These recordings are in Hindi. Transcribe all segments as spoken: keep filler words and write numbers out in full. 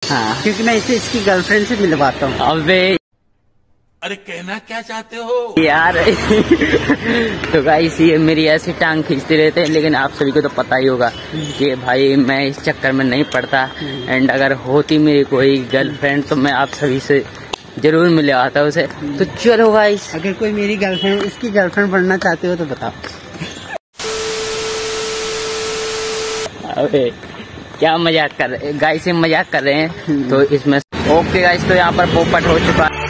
हाँ, क्योंकि मैं इसे इसकी गर्लफ्रेंड से मिलवाता हूँ। अबे अरे कहना क्या चाहते हो यार तो गाइस ये मेरी ऐसी टांग खींचते रहते हैं, लेकिन आप सभी को तो पता ही होगा कि भाई मैं इस चक्कर में नहीं पड़ता। एंड अगर होती मेरी कोई गर्लफ्रेंड तो मैं आप सभी से जरूर मिले आता उसे। तो चलो गाइस, अगर कोई मेरी गर्लफ्रेंड इसकी गर्लफ्रेंड बनना चाहते हो तो बताओ। अबे क्या मजाक कर रहे गाइस, ये मजाक कर रहे हैं तो इसमें ओके गाइस। तो यहाँ पर पोपट हो चुका है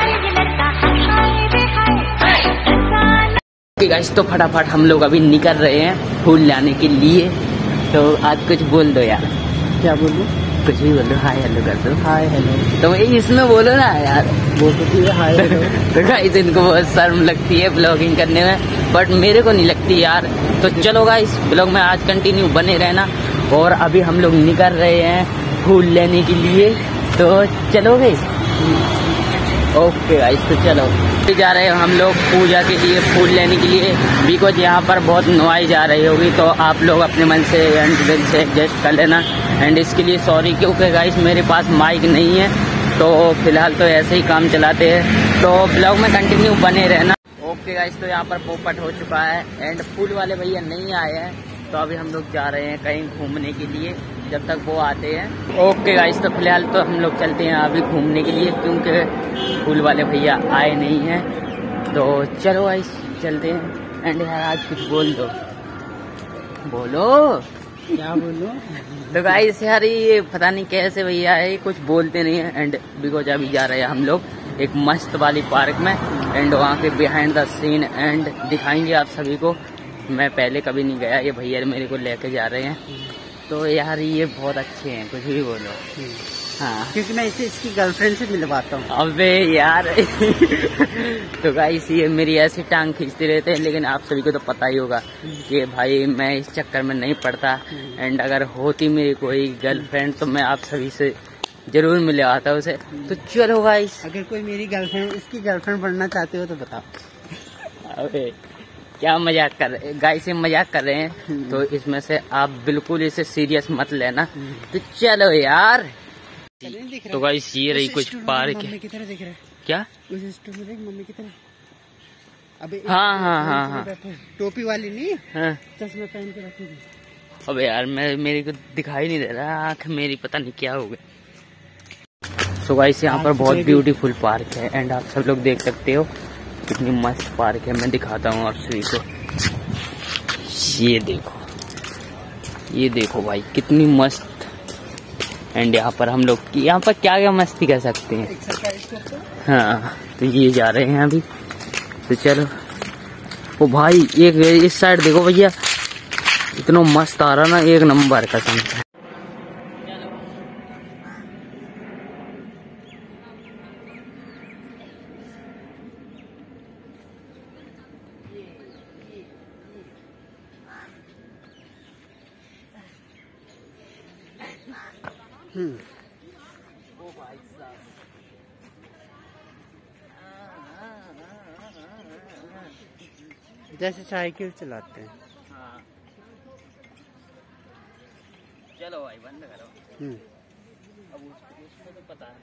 गाइस। तो फटाफट हम लोग अभी निकल रहे हैं फूल लाने के लिए। तो आज कुछ बोल दो यार। क्या बोलूं? कुछ भी बोल दो, हाय हेलो कर दो। हाय हेलो तो वही इसमें बोलो ना यार। बोल तो हाय हेलो। तो गाइस इनको बहुत शर्म लगती है ब्लॉगिंग करने में, बट मेरे को नहीं लगती यार। तो चलो गाइस ब्लॉग में आज कंटिन्यू बने रहना। और अभी हम लोग निकल रहे हैं फूल लेने के लिए। तो चलोगे? ओके गाइस तो चलो जा रहे हैं हम लोग पूजा के लिए फूल लेने के लिए। बिकॉज यहाँ पर बहुत नॉइज आ रही होगी, तो आप लोग अपने मन से एंड दिल से एडजस्ट कर लेना। एंड इसके लिए सॉरी, क्योंकि गाइस मेरे पास माइक नहीं है, तो फिलहाल तो ऐसे ही काम चलाते हैं। तो ब्लॉग में कंटिन्यू बने रहना। ओके गाइस तो यहाँ पर पोपट हो चुका है एंड फूल वाले भैया नहीं आए हैं, तो अभी हम लोग जा रहे हैं कहीं घूमने के लिए जब तक वो आते हैं। ओके गाइस तो फिलहाल तो हम लोग चलते हैं अभी घूमने के लिए, क्योंकि फूल वाले भैया आए नहीं हैं। तो चलो गाइस चलते हैं। एंड यार आज कुछ बोल दो, बोलो। क्या बोलूं? तो गाइस यार ये पता नहीं कैसे भैया है, कुछ बोलते नहीं है। एंड बिकॉज अभी जा रहे हैं हम लोग एक मस्त वाली पार्क में। एंड वहाँ के बिहाइंड द सीन एंड दिखाएंगे आप सभी को। मैं पहले कभी नहीं गया, ये भैया मेरे को लेके जा रहे हैं। तो यार ये बहुत अच्छे हैं, कुछ भी बोलो। हाँ, क्योंकि मैं इसे इसकी गर्लफ्रेंड से मिलवाता हूँ। अबे यार तो गाइस ये मेरी ऐसी टांग खींचते रहते हैं, लेकिन आप सभी को तो पता ही होगा कि भाई मैं इस चक्कर में नहीं पड़ता। एंड अगर होती मेरी कोई गर्लफ्रेंड तो मैं आप सभी से जरूर मिले आता उसे। तो चलो गाइस, अगर कोई मेरी गर्लफ्रेंड इसकी गर्लफ्रेंड बनना चाहते हो तो बताओ। अबे क्या मजाक कर रहे गाइस, ये मजाक कर रहे हैं, तो इसमें से आप बिल्कुल इसे सीरियस मत लेना। तो चलो यार। तो गाइस ये रही कुछ पार्क है। की तरह दिख रहा है क्या? उस स्टोर में देख, मम्मी की तरह। अबे हाँ हाँ हाँ हाँ टोपी वाली नहीं, हाँ। चश्मा पहन के रखी। अबे यार मैं मेरे को दिखाई नहीं दे रहा, आँख मेरी पता नहीं क्या हो गई। सो गाइस यहाँ पर बहुत ब्यूटीफुल पार्क है एंड आप सब लोग देख सकते हो कितनी मस्त पार्क है। मैं दिखाता हूँ आप सभी को। ये देखो, ये देखो भाई कितनी मस्त। एंड यहाँ पर हम लोग यहाँ पर क्या क्या मस्ती कर सकते हैं। हाँ तो ये जा रहे हैं अभी। तो चलो। ओ भाई एक इस साइड देखो भैया, इतना मस्त आ रहा ना, एक नंबर का संग। हम्म ओ भाई साहब, जैसे साइकिल चलाते हैं। हाँ चलो भाई बंद करो। हम्म अब उस, उसको तो पता है।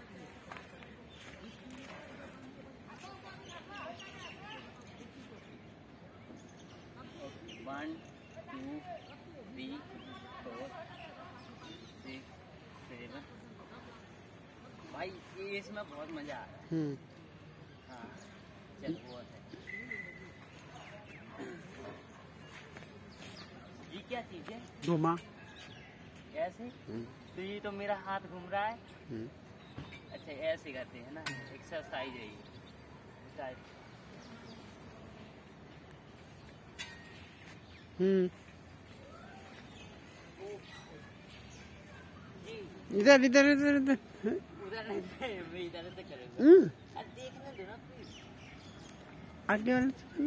One two three four six seven. भाई ये इसमें बहुत मजा आ रहा है। हम्म हाँ चल बहुत है। ये क्या चीज है? घुमा ऐसे? तो ये तो मेरा हाथ घूम रहा है। अच्छा ऐसे करते हैं ना, एक्सरसाइज है ये शायद। हम्म इधर इधर इधर इधर उधर नहीं, मैं इधर से करूँगा। हम्म अरे देखने दो ना प्लीज। आगे वाले से।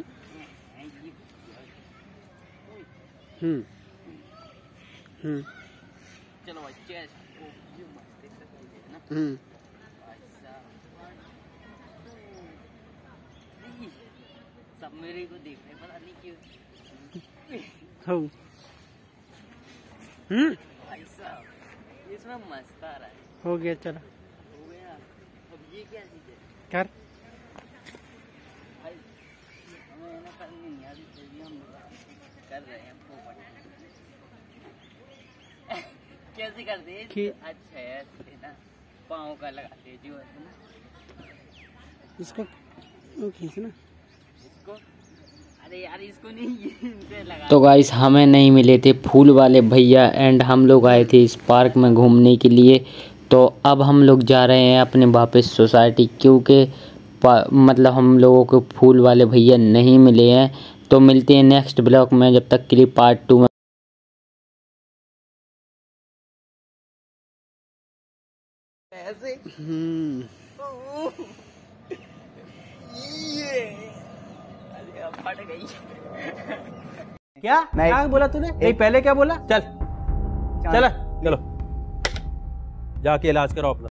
हम्म हम्म चलो भाई चेस्ट। ओ ये मस्त एक्सरसाइज है ना। हम्म सब मेरे को देख रहे, पता नहीं क्यों। हो हम्म भाई साहब इसमें मस्त आ रहा है। हो गया चलो हो गया। अब ये क्या चीज है? कर भाई हमें ना करनी नहीं आती, फिर भी हम लोग कर रहे हैं पोपट। कैसे करते हैं? कि- अच्छा है ऐसे ना, पाँव का लगाते हैं जो है ना इसको वो खींचना। इसको। अरे यार इसको नहीं, ये इनसे लगा। तो गाइस हमें नहीं मिले थे फूल वाले भैया एंड हम लोग आए थे इस पार्क में घूमने के लिए। तो अब हम लोग जा रहे हैं अपने वापस सोसाइटी, क्योंकि मतलब हम लोगों को फूल वाले भैया नहीं मिले हैं। तो मिलते हैं नेक्स्ट ब्लॉग में, जब तक के लिए पार्ट टू में। ऐसे हम्म ये अरे अब फट गई। क्या क्या बोला तूने? नहीं पहले क्या बोला? चल चल चलो जाके इलाज करो अपना।